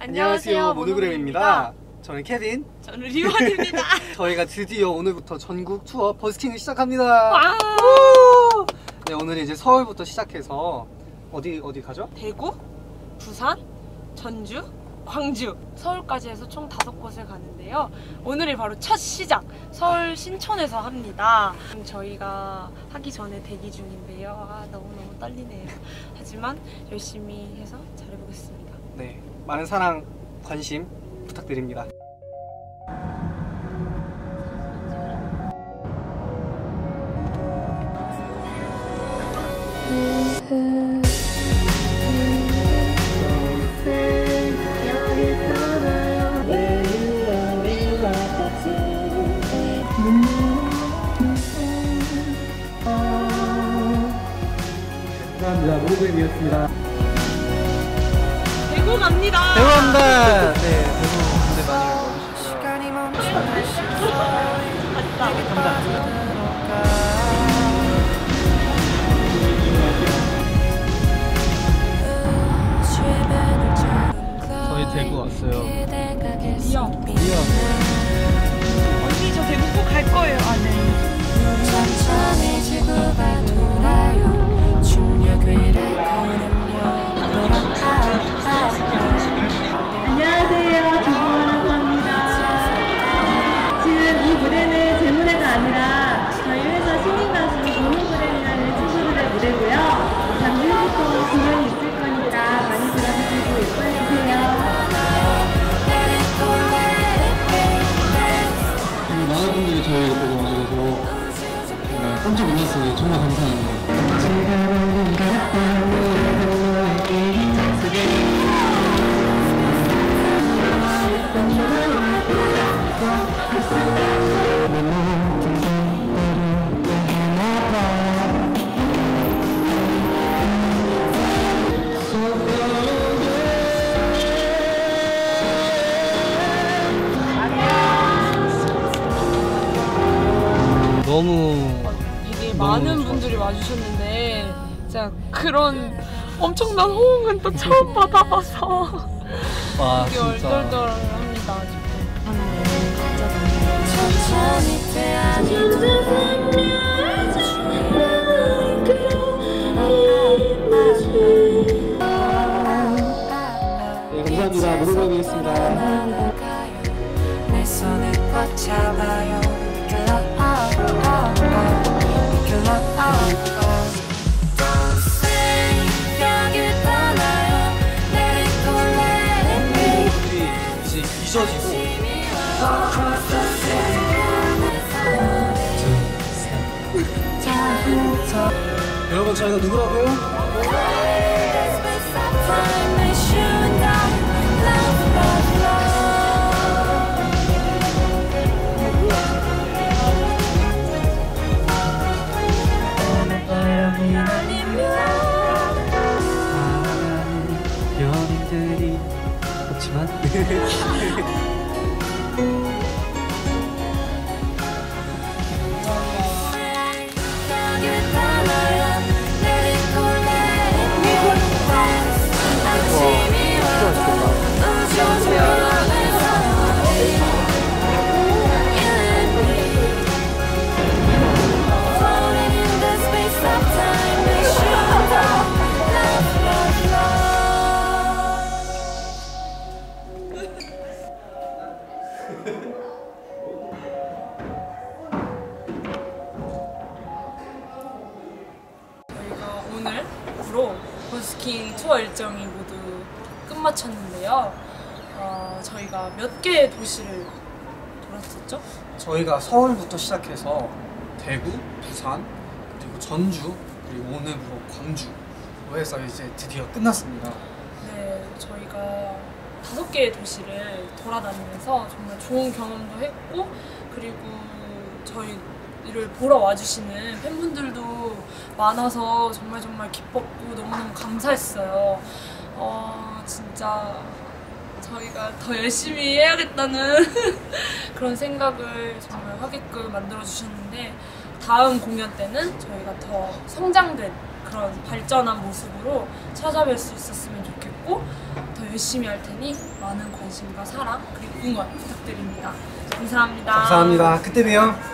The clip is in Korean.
안녕하세요, 모노그램입니다. 저는 케빈. 저는 리원입니다. 저희가 드디어 오늘부터 전국 투어 버스킹을 시작합니다. 네, 오늘 이제 서울부터 시작해서 어디 가죠? 대구, 부산, 전주, 광주, 서울까지 해서 총 5곳을 가는데요. 오늘이 바로 첫 시작, 서울 신촌에서 합니다. 저희가 하기 전에 대기 중인데요. 너무너무 떨리네요. 하지만 열심히 해서 잘해보겠습니다. 네, 많은 사랑, 관심 부탁드립니다. 감사합니다. 모노그램이었습니다. 대구 갑니다. 대구 갑니다. 네, 대구 군대 많이 가주시고요. 감사합니다. 저희 대구 왔어요. 리어. 언니 저 대구 꼭 갈 거예요. 네. 천천히 지구가 돌아요. 중력위를 걸으며 안녕하세요, 조보아라고 합니다. 지금 이 무대는 제 무대가 아니라 저희 회사 신인가수 모노그램이라는 친구들의 무대고요. 잠시 후부터 공연이 있을 거니까 많이 들어주시고 예뻐해주세요. 많은 분들이 저희 보고 와주셔서 깜짝 놀랐어요. 정말 감사합니다. 이게 많은 분들이 와주셨는데 진짜 그런 엄청난 호응은 또 처음 받아봐서 와, 되게 진짜 얼떨떨합니다. 네, 감사합니다. 모노그램이었습니다. 내 손을 꽉 잡아요. 이제 잊어지고 여러분, 저희가 누구라고요? 연인들이 없지만 저희가 오늘로 버스킹 투어 일정이 모두 끝마쳤는데요. 저희가 몇 개의 도시를 돌았었죠? 저희가 서울부터 시작해서 대구, 부산, 그리고 전주, 그리고 오늘부로 광주로 해서 이제 드디어 끝났습니다. 네, 저희가 5개의 도시를 돌아다니면서 정말 좋은 경험도 했고, 그리고 저희를 보러 와주시는 팬분들도 많아서 정말 기뻤고 너무너무 감사했어요. 진짜 저희가 더 열심히 해야겠다는 그런 생각을 정말 하게끔 만들어주셨는데, 다음 공연 때는 저희가 더 성장된 그런 발전한 모습으로 찾아뵐 수 있었으면 좋겠고, 하고 더 열심히 할 테니 많은 관심과 사랑 그리고 응원 부탁드립니다. 감사합니다. 감사합니다. 그때 봬요.